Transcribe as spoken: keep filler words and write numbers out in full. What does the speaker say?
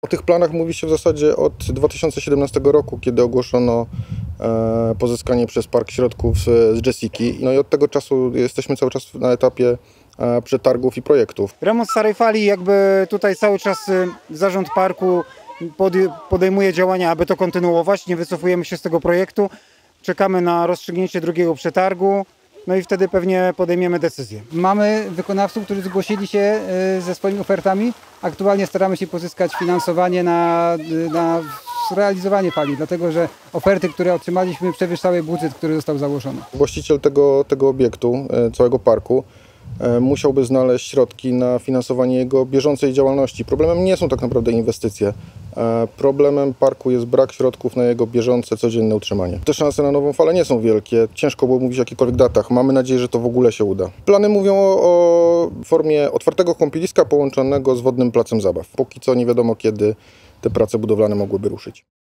O tych planach mówi się w zasadzie od dwa tysiące siedemnastego roku, kiedy ogłoszono e, pozyskanie przez park środków z, z Jessiki. No i od tego czasu jesteśmy cały czas na etapie e, przetargów i projektów. Remont Starej Fali, jakby tutaj cały czas y, zarząd parku podejmuje działania, aby to kontynuować. Nie wycofujemy się z tego projektu. Czekamy na rozstrzygnięcie drugiego przetargu. No i wtedy pewnie podejmiemy decyzję. Mamy wykonawców, którzy zgłosili się ze swoimi ofertami. Aktualnie staramy się pozyskać finansowanie na, na zrealizowanie fali, dlatego że oferty, które otrzymaliśmy, przewyższały budżet, który został założony. Właściciel tego, tego obiektu, całego parku, musiałby znaleźć środki na finansowanie jego bieżącej działalności. Problemem nie są tak naprawdę inwestycje. Problemem parku jest brak środków na jego bieżące, codzienne utrzymanie. Te szanse na nową falę nie są wielkie. Ciężko było mówić o jakichkolwiek datach. Mamy nadzieję, że to w ogóle się uda. Plany mówią o, o formie otwartego kąpieliska połączonego z wodnym placem zabaw. Póki co nie wiadomo, kiedy te prace budowlane mogłyby ruszyć.